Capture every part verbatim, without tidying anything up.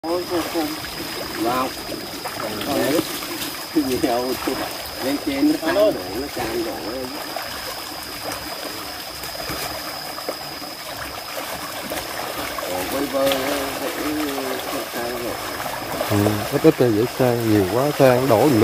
Vào nhiều lên trên nó tan đổ, nó tràn đổ lên. Vơi vơi dễ sang rồi. Ừ, ít ít dễ sang, nhiều quá sang đổ lum.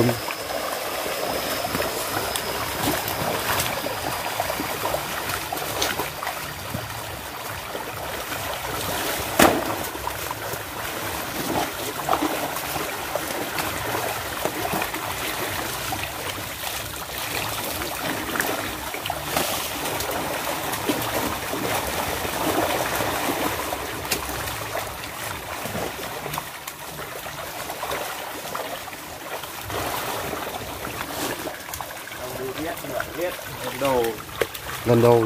Đồ Lên đâu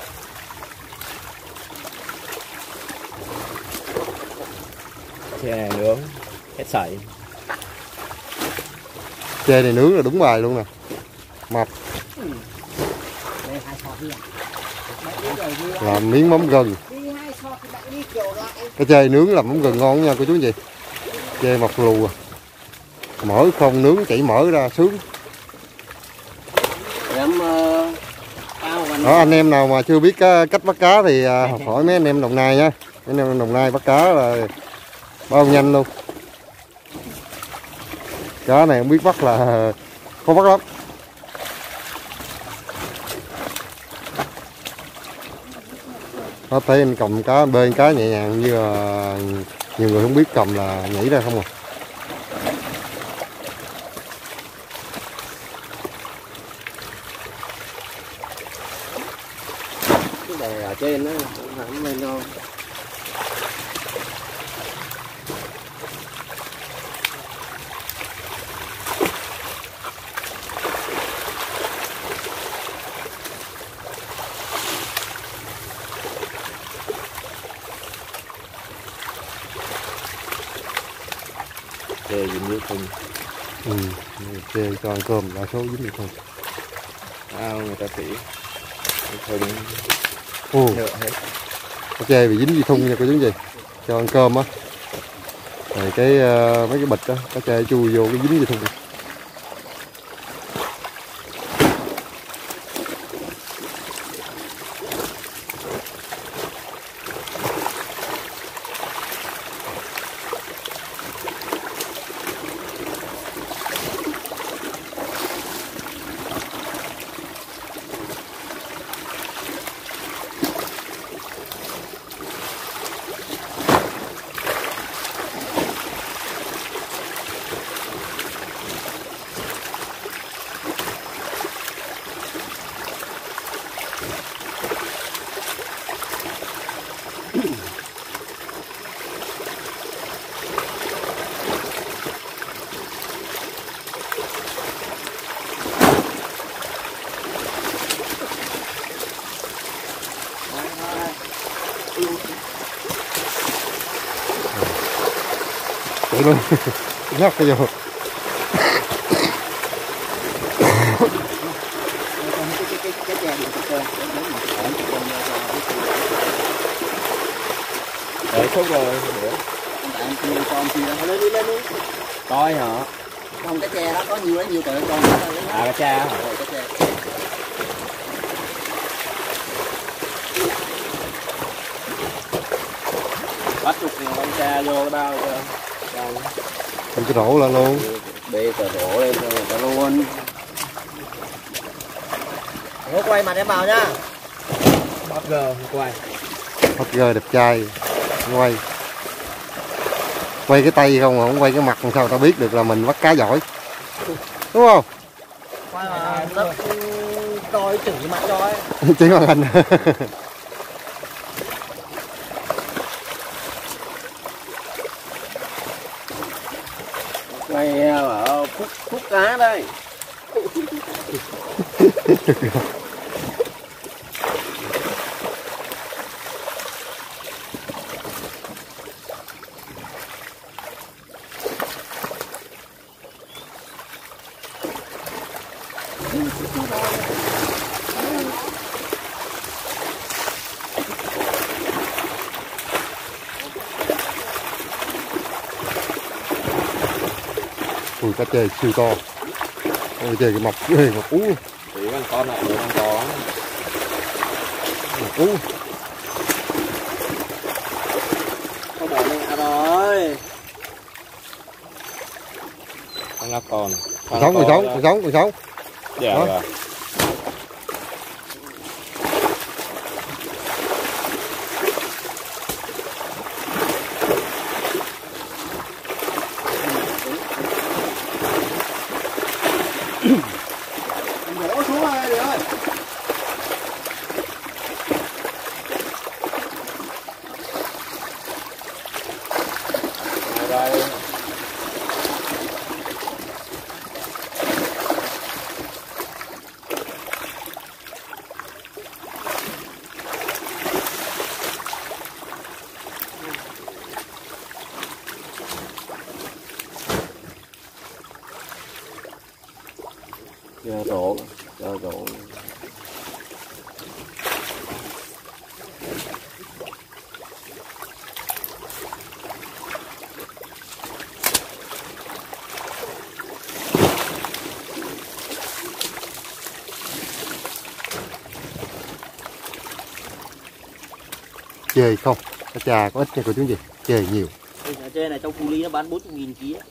chè này nướng hết sảy. chè này nướng là đúng bài luôn nè, mập. Làm miếng mắm gừng. Cái chè nướng làm mắm gừng ngon nha cô chú anh chị. Chè mọc lù à, mỡ không nướng chảy mỡ ra sướng. em Đó, anh em nào mà chưa biết cách bắt cá thì hỏi mấy anh em Đồng Nai nha. Mấy anh em Đồng Nai bắt cá là bao nhanh luôn. Cá này không biết bắt là khó bắt lắm. Nó thấy anh cầm cá bơi cá nhẹ nhàng, như là nhiều người không biết cầm là nhảy ra không à. cái đề ở trên nó không lên đâu. Chè dính như thùng. Ừ, chè cho ăn cơm đa số dính như thùng. Ao người ta tỉ thùng Ồ, nhựa hết. cái chè bị dính dây thun nha cô chú anh chị, cho ăn cơm á. Rồi cái uh, mấy cái bịch đó có chè chui vô cái dính dây thun. Để luôn nhắc cái vô. Để xúc rồi. Con kia lên đi lên đi. Coi hả? Không, cái tre đó có nhiều đấy, nhiều tựa con. À cái cha hả? Rồi cái tre. Bắt chục con cha vô cái bao kìa. Mình cái rổ lên luôn. Bê cờ đổ lên cho người ta luôn. Ngô quay mặt em vào nhá. Bắt gờ quay. Hot girl đẹp trai. Quay Quay cái tay không, không quay cái mặt làm sao ta biết được là mình bắt cá giỏi. Đúng không? Quay mà rất coi chừng cái mặt cho ấy. Chỉ màn hình. Quay ở khúc, khúc cá đây. Ui cá chê siêu to. Ôi trời cái mập ghê mập ú. Chỉ con con này con to. Mập ú. Không bỏ mẹ rồi. Con lá con. Còn sống, còn sống, còn sống, còn sống. Dạ rồi. Đổ xuống rồi đi ơi. Đây. Cho rổ, cho rổ. Chê không, cá trà có ít nha cô chú gì, chê nhiều. Cái cá chê này trong khu ly nó bán bốn mươi nghìn ký á.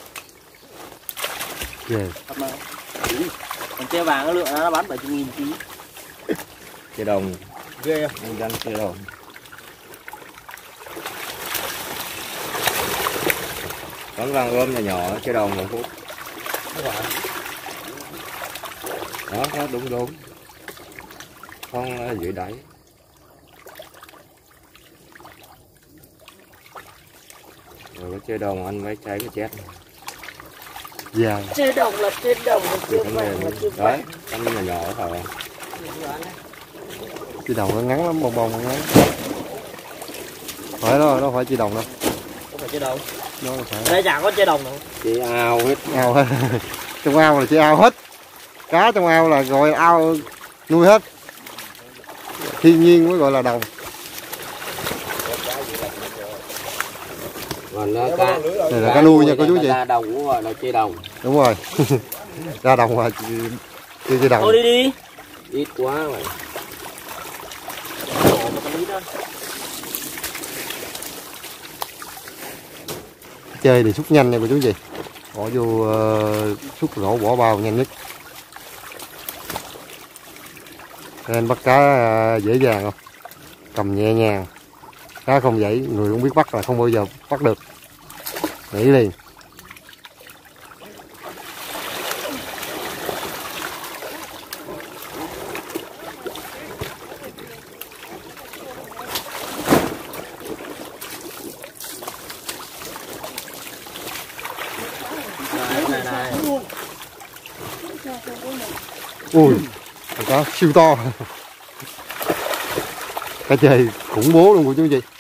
Chê. Thật mà. Còn chê vàng nó lượng nó bán bảy mươi nghìn ký. Chê đồng. Ghê Nhân dân chê đồng. Vẫn vàng ôm nhỏ nhỏ chê đồng một phút. Đó, đó đúng đúng. Con ở dưới đáy. Rồi cái chê đồng anh mấy trái cái chết. Dài. chê đồng là chê đồng, là chê Vấn vàng là đề chê đấy, vàng. con nhỏ nhỏ phải không? Chi đồng nó ngắn lắm, bông bông nó ngắn. Phải đó, nó phải chi đồng đâu. Không phải chê đồng. Nó phải. Đây chả có chê đồng đâu. Chỉ ao hết. Ao hết. Trong ao là chỉ ao hết. Cá trong ao là gọi ao nuôi hết. Thiên nhiên mới gọi là đồng. Còn nó cá. Này là cá nuôi nha cô chú chị. Ra đồng cũng gọi là chê đồng. Đúng rồi. Ra đồng mà chưa chi đồng. Thôi đi đi. Ít quá rồi. Đổ một cái lít đó. Chơi thì xúc nhanh nha cô chú chị. Bỏ vô uh, xúc rổ bỏ bao nhanh nhất. Nên bắt cá uh, dễ dàng không? Cầm nhẹ nhàng. Cá không vậy, người không biết bắt là không bao giờ bắt được. Nghĩ liền. Này này. Ui, con cá siêu to. Cá chơi khủng bố luôn cô chú chị.